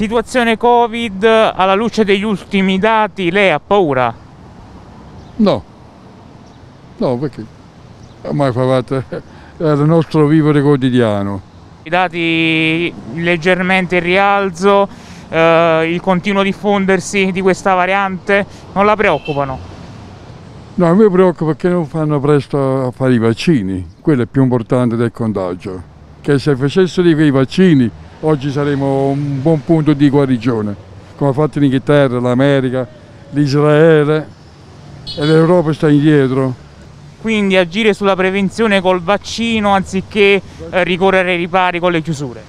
Situazione Covid, alla luce degli ultimi dati, lei ha paura? No, no, perché ormai fa parte del nostro vivere quotidiano. I dati leggermente in rialzo, il continuo diffondersi di questa variante non la preoccupano? No, a me preoccupa perché non fanno presto a fare i vaccini, quello è più importante del contagio. Che se facessero i vaccini oggi saremmo un buon punto di guarigione, come ha fatto l'Inghilterra, l'America, l'Israele e l'Europa sta indietro. Quindi agire sulla prevenzione col vaccino anziché ricorrere ai ripari con le chiusure?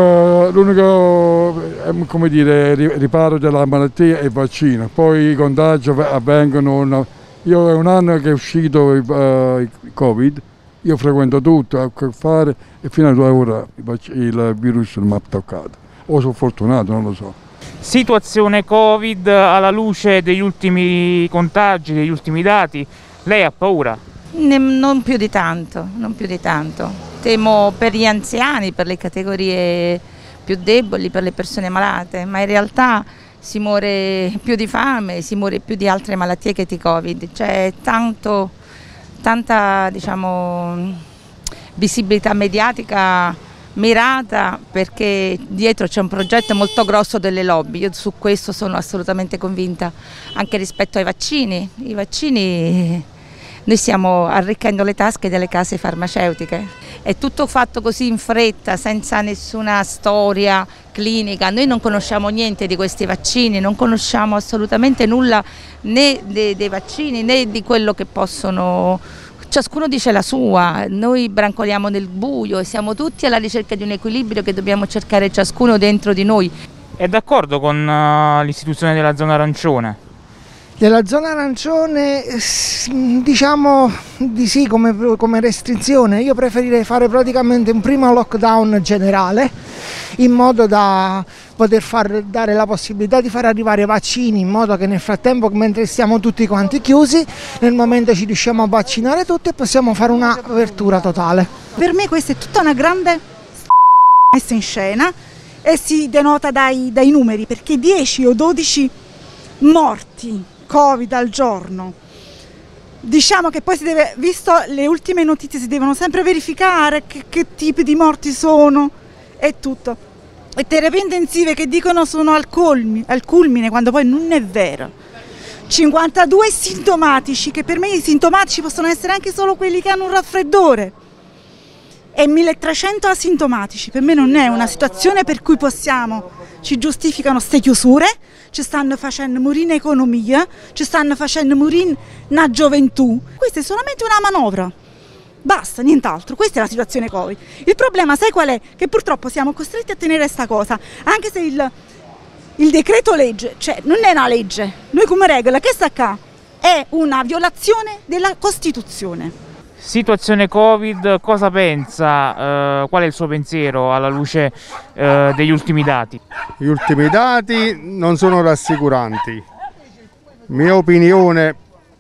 L'unico come dire, riparo della malattia è il vaccino, poi i contagi avvengono. Io è un anno che è uscito il Covid, io frequento tutto, ho a che fare e fino ad ora il virus non mi ha toccato. O sono fortunato, non lo so. Situazione Covid, alla luce degli ultimi contagi, degli ultimi dati, lei ha paura? Non più di tanto, non più di tanto. Temo per gli anziani, per le categorie più deboli, per le persone malate, ma in realtà si muore più di fame, si muore più di altre malattie che di Covid. C'è tanta diciamo, visibilità mediatica mirata perché dietro c'è un progetto molto grosso delle lobby. Io su questo sono assolutamente convinta, anche rispetto ai vaccini. I vaccini, noi stiamo arricchendo le tasche delle case farmaceutiche. È tutto fatto così in fretta, senza nessuna storia clinica. Noi non conosciamo niente di questi vaccini, non conosciamo assolutamente nulla né dei vaccini né di quello che possono. Ciascuno dice la sua, noi brancoliamo nel buio e siamo tutti alla ricerca di un equilibrio che dobbiamo cercare ciascuno dentro di noi. È d'accordo con l'istituzione della zona arancione? Della zona arancione diciamo di sì come restrizione. Io preferirei fare praticamente un primo lockdown generale in modo da poter dare la possibilità di far arrivare vaccini in modo che nel frattempo, mentre stiamo tutti quanti chiusi, nel momento ci riusciamo a vaccinare tutti e possiamo fare un'apertura totale. Per me questa è tutta una grande messa in scena e si denota dai numeri, perché 10 o 12 morti Covid al giorno. Diciamo che poi si deve, visto le ultime notizie, si devono sempre verificare che tipi di morti sono e tutto. E terapie intensive che dicono sono al culmine, quando poi non è vero. 52 sintomatici, che per me i sintomatici possono essere anche solo quelli che hanno un raffreddore. E 1300 asintomatici. Per me non è una situazione per cui ci giustificano queste chiusure, ci stanno facendo morire l'economia, ci stanno facendo morire una gioventù. Questa è solamente una manovra, basta, nient'altro. Questa è la situazione Covid. Il problema, sai qual è? Che purtroppo siamo costretti a tenere questa cosa, anche se il decreto legge, cioè non è una legge, noi come regola, che sta qua? È una violazione della Costituzione. Situazione Covid, cosa pensa? Qual è il suo pensiero alla luce degli ultimi dati? Gli ultimi dati non sono rassicuranti. Mia opinione,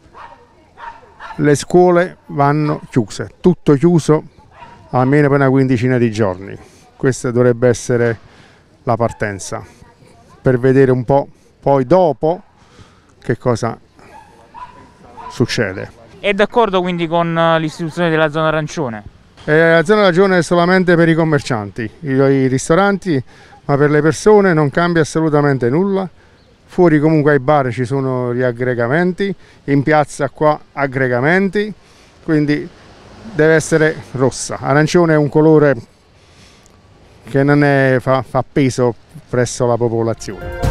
le scuole vanno chiuse, tutto chiuso almeno per una quindicina di giorni. Questa dovrebbe essere la partenza, per vedere un po' poi dopo che cosa succede. È d'accordo quindi con l'istituzione della zona arancione? La zona arancione è solamente per i commercianti, i ristoranti, ma per le persone non cambia assolutamente nulla. Fuori comunque ai bar ci sono riaggregamenti, in piazza qua aggregamenti, quindi deve essere rossa. Arancione è un colore che non fa peso presso la popolazione.